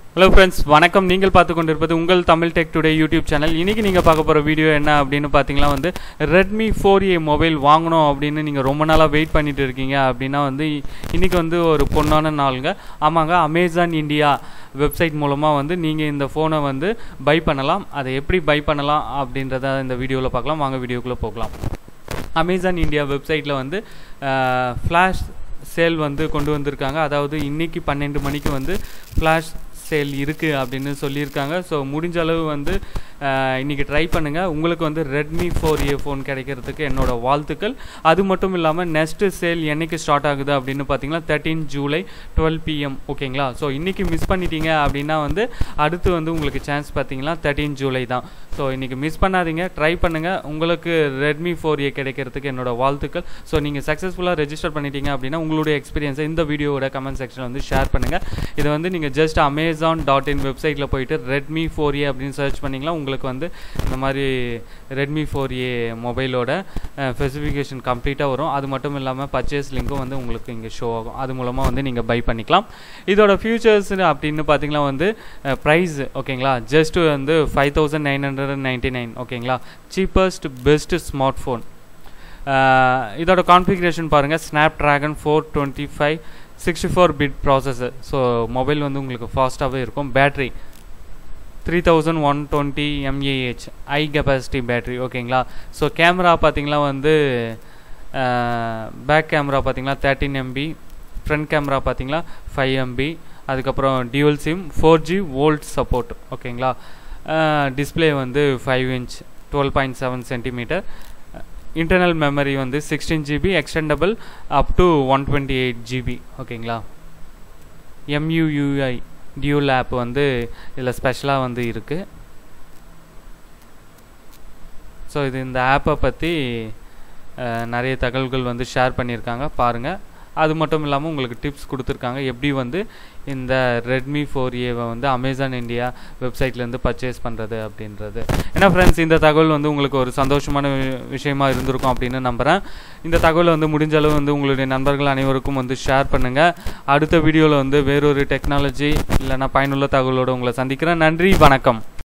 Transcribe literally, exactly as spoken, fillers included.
Hello friends, வணக்கம். நீங்கள் பார்த்து கொண்டிருப்பது உங்கள் Tamil tech today YouTube channel. இன்னைக்கு நீங்க பார்க்க போற வீடியோ என்ன அப்படினு பாத்தீங்கன்னா வந்து Redmi four A மொபைல் வாங்கணும் அப்படினு நீங்க ரொம்ப நாளா வெயிட் பண்ணிட்டு இருக்கீங்க அப்படினா வந்து இன்னைக்கு வந்து ஒரு பொன்னான நாளுங்க. ஆமாங்க, Amazon India வெப்சைட் மூலமா வந்து நீங்க இந்த போனை வந்து பை பண்ணலாம். அதை எப்படி பை பண்ணலாம் அப்படின்றத இந்த வீடியோல பார்க்கலாம். வாங்க வீடியோக்குள்ள போகலாம். Amazon India வெப்சைட்ல வந்து ஃபிளாஷ் சேல் வந்து கொண்டு வந்திருக்காங்க. அதாவது இன்னைக்கு பன்னிரண்டு மணிக்கு வந்து ஃபிளாஷ் சேல் இருக்குது அப்படின்னு சொல்லியிருக்காங்க. ஸோ முடிஞ்ச அளவு வந்து இன்றைக்கி ட்ரை பண்ணுங்கள். உங்களுக்கு வந்து Redmi four A ஃபோன் கிடைக்கிறதுக்கு என்னோட வாழ்த்துக்கள். அது மட்டும் இல்லாமல் நெக்ஸ்ட்டு சேல் என்றைக்கு ஸ்டார்ட் ஆகுது அப்படின்னு பார்த்தீங்கன்னா தேர்ட்டீன் ஜூலை டுவெல் பிஎம் ஓகேங்களா. ஸோ இன்றைக்கி மிஸ் பண்ணிட்டீங்க அப்படின்னா வந்து அடுத்து வந்து உங்களுக்கு சான்ஸ் பார்த்தீங்கன்னா தேர்ட்டீன் ஜூலை தான். ஸோ இன்றைக்கி மிஸ் பண்ணாதீங்க, ட்ரை பண்ணுங்கள். உங்களுக்கு Redmi four A கிடைக்கிறதுக்கு என்னோட வாழ்த்துக்கள். ஸோ நீங்கள் சக்ஸஸ்ஃபுல்லாக ரெஜிஸ்டர் பண்ணிட்டீங்க அப்படின்னா உங்களுடைய எக்ஸ்பீரியன்ஸை இந்த வீடியோவோட கமெண்ட் செக்ஷனில் வந்து ஷேர் பண்ணுங்கள். இதை வந்து நீங்கள் ஜஸ்ட் அமேசான் டாட் இன் வெப்சைட்டில் போயிட்டு Redmi four A அப்படின்னு சர்ச் பண்ணிங்கன்னா உங்களுக்கு வந்து இந்த மாதிரி Redmi four A மொபைலோட ஸ்பெசிஃபிகேஷன் கம்ப்ளீட்டாக வரும். அது மட்டும் இல்லாமல் பர்ச்சேஸ் லிங்க்கும் வந்து உங்களுக்கு இங்கே ஷோ ஆகும். அது மூலமாக வந்து நீங்கள் பை பண்ணிக்கலாம். இதோட ஃபியூச்சர்ஸ் அப்படின்னு பார்த்தீங்கன்னா வந்து ப்ரைஸ் ஓகேங்களா, ஜஸ்ட் வந்து five thousand nine hundred ninety nine ஓகேங்களா. Cheapest best smart phone. இதோட கான்ஃபிகரேஷன் பாருங்கள், Snapdragon four twenty five sixty four bit processor. So mobile வந்து உங்களுக்கு ஃபாஸ்ட்டாகவே இருக்கும். Battery three thousand one twenty mAh high capacity battery ஓகேங்களா. So camera பார்த்தீங்கன்னா வந்து பேக் கேமரா பார்த்தீங்கன்னா தேர்ட்டின் எம்பி, ஃப்ரண்ட் கேமரா பார்த்தீங்கன்னா ஃபைவ் எம்பி, அதுக்கப்புறம் dual SIM, four G VoLTE support ஓகேங்களா. டிஸ்பிளே வந்து five inch twelve point seven centimetre. Internal memory வந்து sixteen GB, extendable up to one twenty eight GB ஓகேங்களா. MIUI dual app வந்து இதில் ஸ்பெஷலாக வந்து இருக்குது. ஸோ இது இந்த ஆப்பை பற்றி நிறைய தகவல்கள் வந்து ஷேர் பண்ணியிருக்காங்க, பாருங்கள். அது மட்டும் இல்லாமல் உங்களுக்கு டிப்ஸ் கொடுத்துருக்காங்க எப்படி வந்து இந்த Redmi four A வந்து அமேசான் இந்தியா வெப்சைட்லேருந்து பர்ச்சேஸ் பண்ணுறது அப்படின்றது. ஏன்னா ஃப்ரெண்ட்ஸ், இந்த தகவல் வந்து உங்களுக்கு ஒரு சந்தோஷமான விஷயமா இருந்திருக்கும் அப்படின்னு நம்புகிறேன். இந்த தகவலை வந்து முடிஞ்ச அளவு வந்து உங்களுடைய நண்பர்கள் அனைவருக்கும் வந்து ஷேர் பண்ணுங்கள். அடுத்த வீடியோவில் வந்து வேறொரு டெக்னாலஜி இல்லைனா பயனுள்ள தகவலோடு உங்களை சந்திக்கிறேன். நன்றி, வணக்கம்.